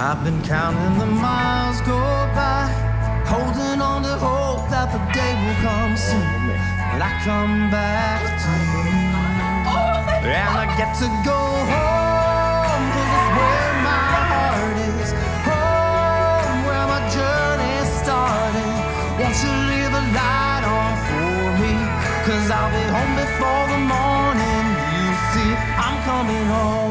I've been counting the miles go by, holding on to hope that the day will come soon, and I come back to you, and I get to go home, 'cause it's where my heart is, home where my journey started. Won't you leave the light on for me, 'cause I'll be home before the morning. You see, I'm coming home.